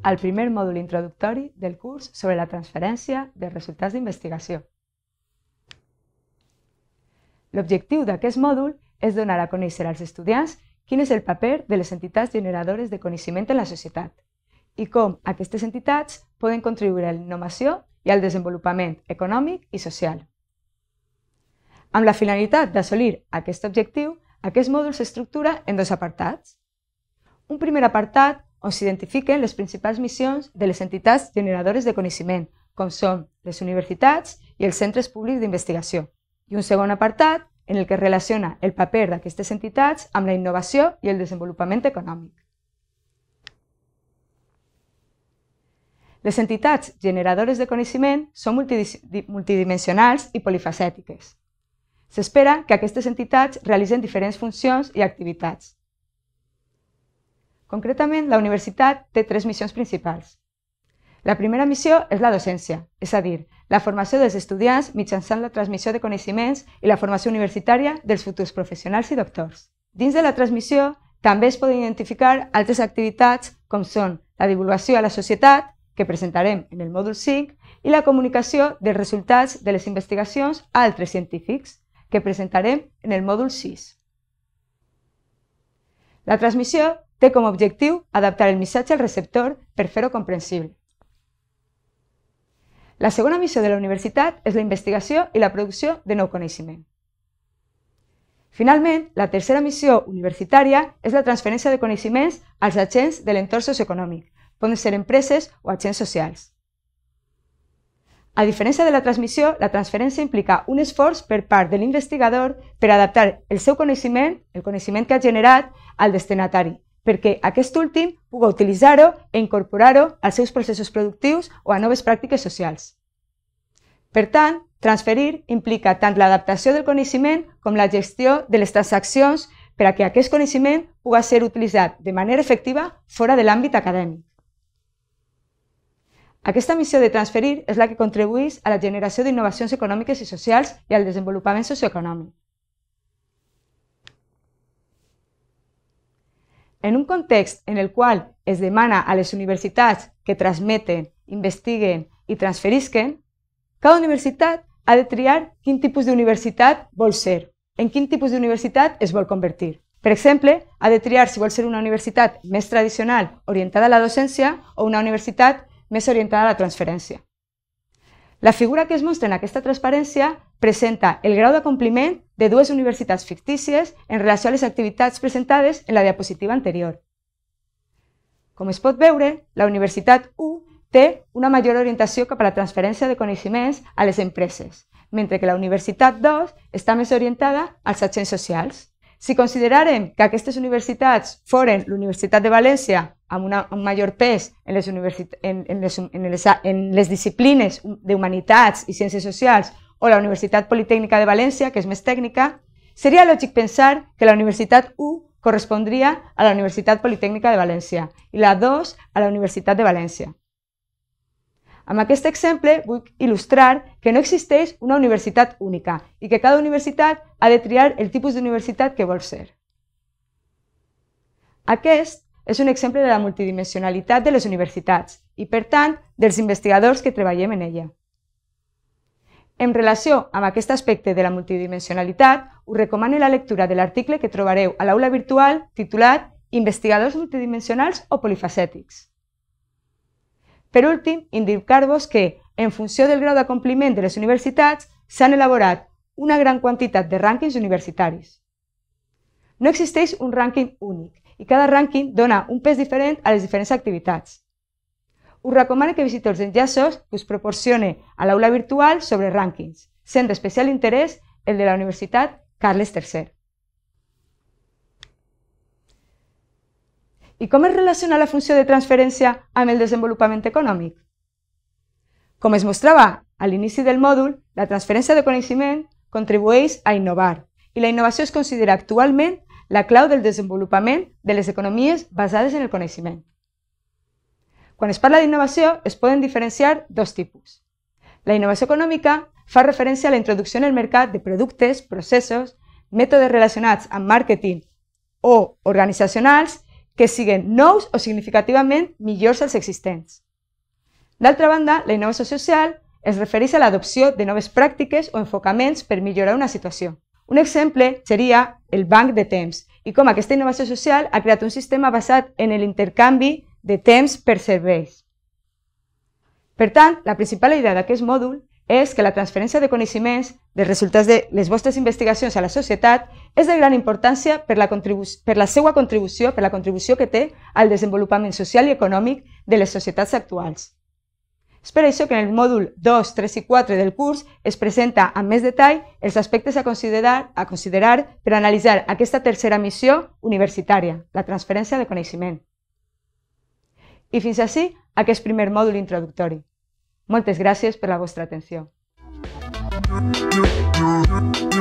al primer mòdul introductori del curs sobre la transferència de resultats d'investigació. L'objectiu d'aquest mòdul és donar a conèixer als estudiants quin és el paper de les entitats generadores de coneixement en la societat i com aquestes entitats poden contribuir a la innovació i al desenvolupament econòmic i social. Amb la finalitat d'assolir aquest objectiu, aquest mòdul s'estructura en dos apartats. Un primer apartat on s'identifiquen les principals missions de les entitats generadores de coneixement, com són les universitats i els centres públics d'investigació. I un segon apartat en el que es relaciona el paper d'aquestes entitats amb la innovació i el desenvolupament econòmic. Les entitats generadores de coneixement són multidimensionals i polifacètiques. S'espera que aquestes entitats realitzen diferents funcions i activitats. Concretament, la universitat té tres missions principals. La primera missió és la docència, és a dir, la formació dels estudiants mitjançant la transmissió de coneixements i la formació universitària dels futurs professionals i doctors. Dins de la transmissió també es poden identificar altres activitats com són la divulgació a la societat, que presentarem en el mòdul 5, i la comunicació dels resultats de les investigacions a altres científics, que presentarem en el mòdul 6. La transmissió té com a objectiu adaptar el missatge al receptor per fer-ho comprensible. La segona missió de la universitat és la investigació i la producció de nou coneixement. Finalment, la tercera missió universitària és la transferència de coneixements als agents de l'entorn socioeconòmic, poden ser empreses o agents socials. A diferència de la transmissió, la transferència implica un esforç per part de l'investigador per adaptar el seu coneixement, el coneixement que ha generat, al destinatari, perquè aquest últim pugui utilitzar-ho e incorporar-ho als seus processos productius o a noves pràctiques socials. Per tant, transferir implica tant l'adaptació del coneixement com la gestió de les transaccions per a que aquest coneixement pugui ser utilitzat de manera efectiva fora de l'àmbit acadèmic. Aquesta missió de transferir és la que contribueix a la generació d'innovacions econòmiques i socials i al desenvolupament socioeconòmic. En un context en el qual es demana a les universitats que transmeten, investiguen i transferisquen, cada universitat ha de triar quin tipus d'universitat vol ser, en quin tipus d'universitat es vol convertir. Per exemple, ha de triar si vol ser una universitat més tradicional orientada a la docència o una universitat més orientada a la transferència. La figura que es mostra en aquesta transparència presenta el grau d'acompliment de dues universitats fictícies en relació a les activitats presentades en la diapositiva anterior. Com es pot veure, la Universitat 1 té una major orientació cap a la transferència de coneixements a les empreses, mentre que la Universitat 2 està més orientada als agents socials. Si considerarem que aquestes universitats foren l'Universitat de València amb un major pes en les disciplines d'humanitats i ciències socials o la Universitat Politècnica de València, que és més tècnica, seria lògic pensar que la Universitat 1 correspondria a la Universitat Politècnica de València i la 2 a la Universitat de València. Amb aquest exemple vull il·lustrar que no existeix una universitat única i que cada universitat ha de triar el tipus d'universitat que vol ser. Aquest és un exemple de la multidimensionalitat de les universitats i, per tant, dels investigadors que treballem en ella. En relació amb aquest aspecte de la multidimensionalitat, us recomano la lectura de l'article que trobareu a l'aula virtual titulat Investigadors multidimensionals o polifacètics. Per últim, indicar-vos que, en funció del grau d'acompliment de les universitats, s'han elaborat una gran quantitat de rànquings universitaris. No existeix un rànquing únic i cada rànquing dona un pes diferent a les diferents activitats. Us recomano que visiteu els enllaços que us proporcione a l'aula virtual sobre rànquings, sent d'especial interès el de la Universitat Carles III. I com es relaciona la funció de transferència amb el desenvolupament econòmic? Com es mostrava a l'inici del mòdul, la transferència de coneixement contribueix a innovar i la innovació es considera actualment la clau del desenvolupament de les economies basades en el coneixement. Quan es parla d'innovació es poden diferenciar dos tipus. La innovació econòmica fa referència a la introducció en el mercat de productes, processos, mètodes relacionats amb màrqueting o organitzacionals que siguin nous o significativament millors als existents. D'altra banda, la innovació social es refereix a l'adopció de noves pràctiques o enfocaments per millorar una situació. Un exemple seria el banc de temps i com aquesta innovació social ha creat un sistema basat en l'intercanvi de temps per serveis. Per tant, la principal idea d'aquest mòdul és que la transferència de coneixements dels resultats de les vostres investigacions a la societat és de gran importància per la seva contribució, per la contribució que té al desenvolupament social i econòmic de les societats actuals. És per això que en el mòdul 2, 3 i 4 del curs es presenta amb més detall els aspectes a considerar per analitzar aquesta tercera missió universitària, la transferència de coneixement. I fins ací aquest primer mòdul introductori. Moltes gràcies per la vostra atenció.